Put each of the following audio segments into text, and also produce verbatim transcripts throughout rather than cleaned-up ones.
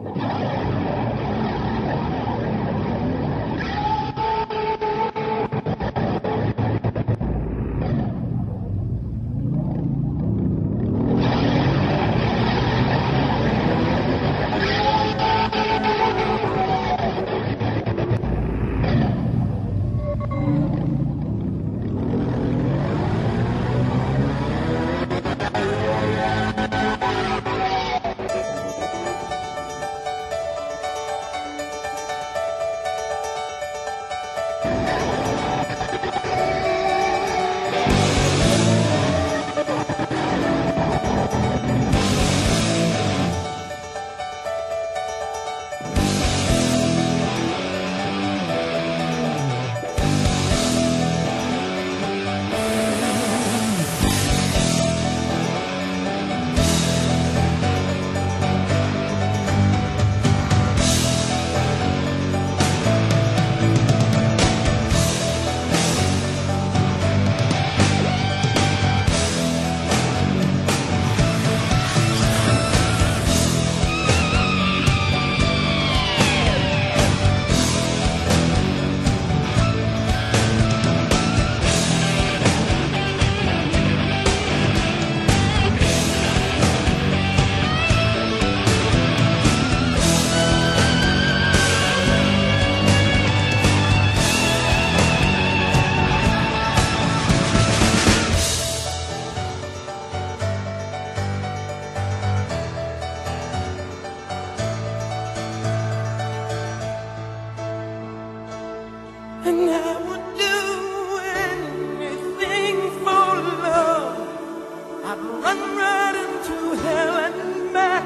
And I would do anything for love. I'd run right into hell and back.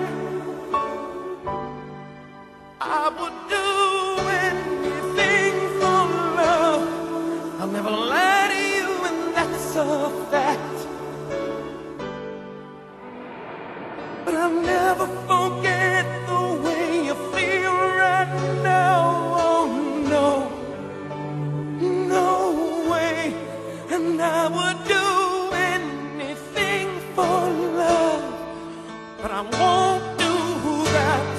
I would do anything for love. I'll never lie to you, and that's a fact. But I'll never forget the way you feel right now. Oh no, no way. And I would do anything for love, but I won't do that.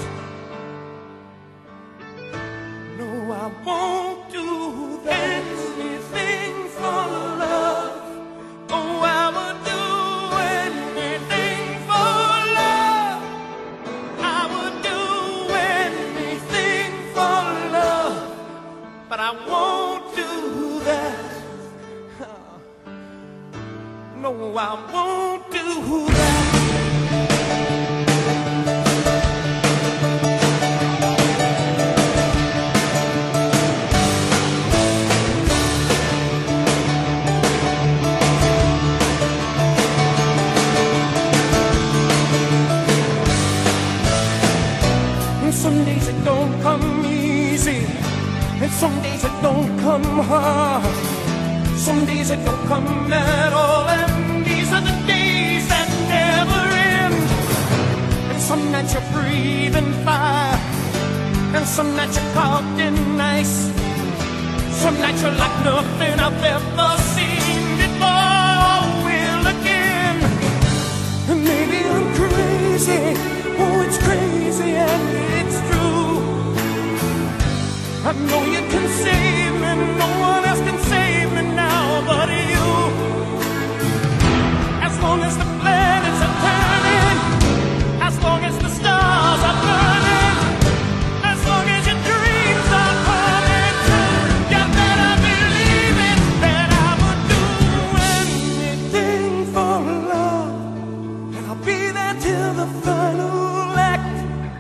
No, I won't do that. Anything for love. Oh, I would do anything for love. I would do anything for love, but I won't do that. No, I won't do that. And some days it don't come easy, and some days it don't come hard. Some days it don't come at all, and these are the days that never end. And some nights you're breathing fire, and some nights you're caught in ice. Some nights you're like nothing I've ever seen before. Will again. And maybe I'm crazy, oh it's crazy and it's true. I know you can save me, no one else can save me now but you. As long as the planets are turning, as long as the stars are burning, as long as your dreams are coming true, you better believe it, that I would do anything for love. And I'll be there till the final act.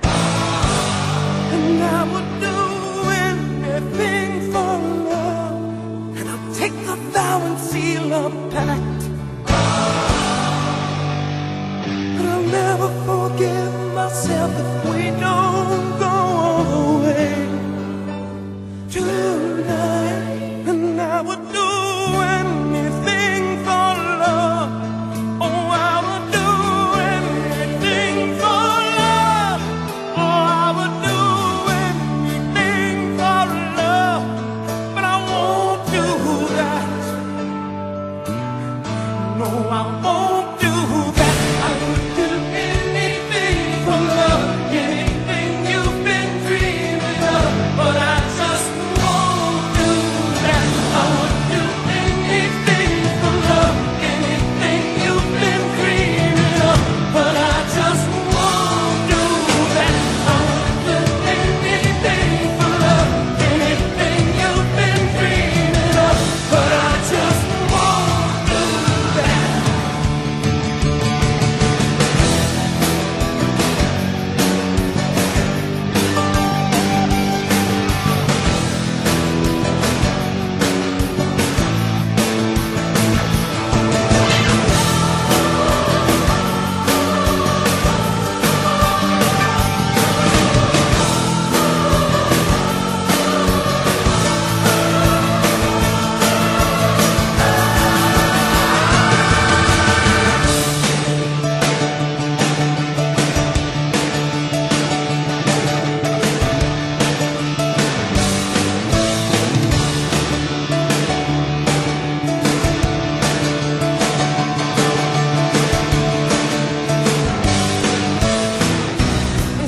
And I would do anything for love, and I'll take the vow and seal a pact.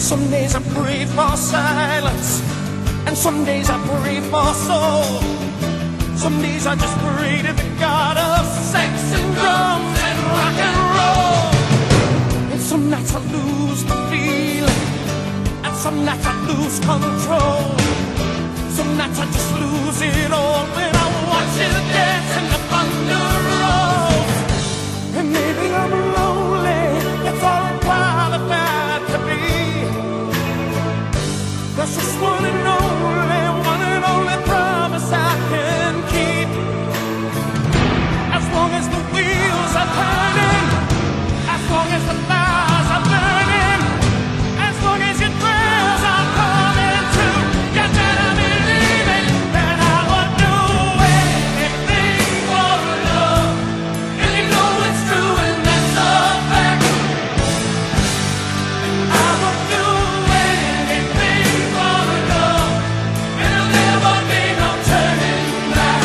some days I pray for silence, and some days I pray for soul. Some days I just pray to the God of sex and drums and rock and roll. And some nights I lose the feeling, and some nights I lose control. Some nights I just lose it all when I watch you dance and the thunder rolls. And maybe I'm lonely, that's all I'm qualified to be. That's just one and only, one and only promise I can keep. As long as the wheels are turning, as long as the fires are burning, as long as your prayers are coming true, you better believe it, that I would do anything for love. And you know it's true and that's a fact. I would do anything for love, and there'll never be no turning back.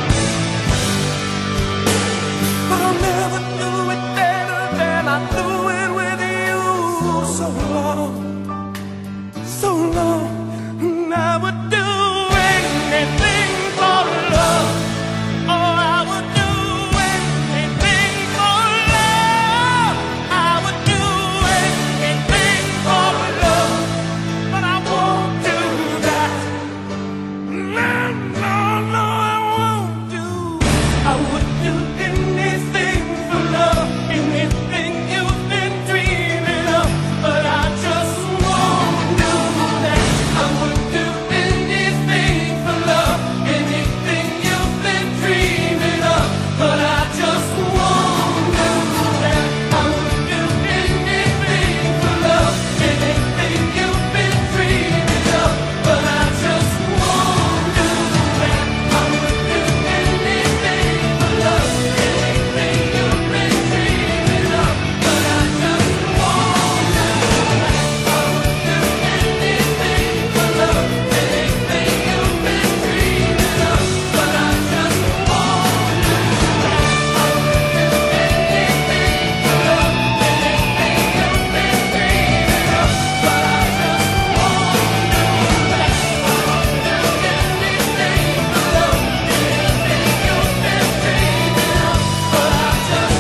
But I'll never do it better than I do it with you. So long, so long, and I would do anything for love. Oh, I would do anything for love. I would do anything for love, but I won't do that. No, no, no, I won't do. I would do anything for love, anything you've been dreaming of, but I just won't do that. I would do anything for love, anything you've been dreaming of, but I just won't do that. I would do anything for love, anything you've been dreaming of, but I just won't do that. I would do anything for love, anything you've been dreaming of, but I just won't do that. I would do anything for love, anything you've been dreaming of, but I just won't do that. I would do anything for love, anything you've been dreaming of, but I just won't do that. I would do anything for love, anything you've been dreaming of, but I just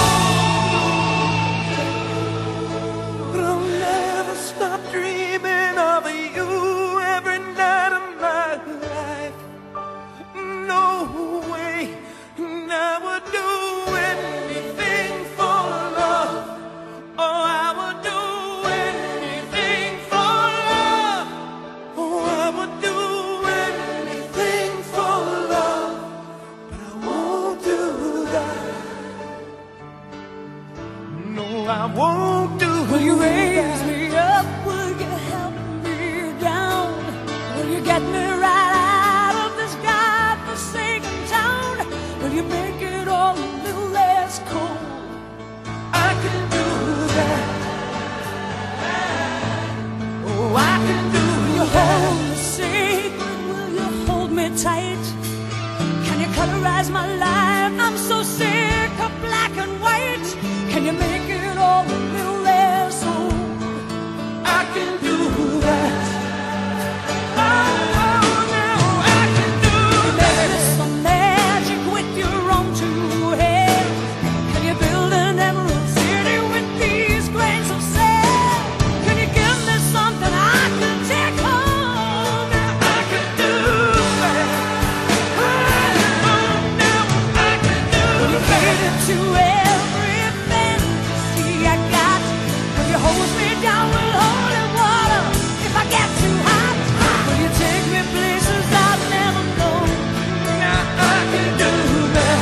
won't. But I'll never stop dreaming of you every night of my life. No way, and I would do anything for love. Oh, I would do anything for love. Oh, I would do anything for love, but I won't do that. No, I won't do. Will you raise me up? Will you help me down? Will you get me right out of this godforsaken town? Will you make it all a little less cold? I can do that. Oh, I can do Will you that. hold me sacred? Will you hold me tight? Can you colorize my life? I'm so sick of black and white. Can you make it all a little less old? I can do that. Oh, oh, no, I can do that. There's some magic with your own two hands. Can you build an emerald city with these grains of sand? Can you give me something I can take home? I can do that. Oh, no, I can do Will you that. cater to every fantasy I got? Will you hose me down with holy water if I get too hot? Will you take me places I've never known? Now I can do that.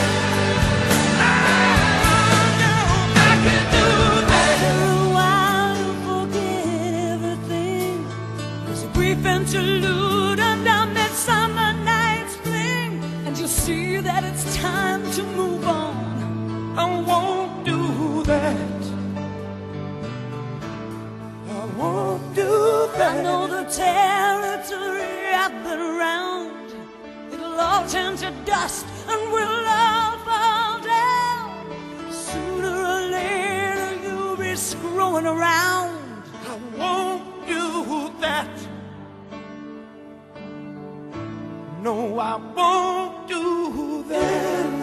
Oh, no, I can do that. After a while you forget everything. There's a brief interlude under Midsummer Night's Spring, and you see that it's time to move on. I won't do that. I won't do that. I know the territory I've been around. It'll all turn to dust and we'll all fall down. Sooner or later you'll be screwing around. I won't do No, I won't do that.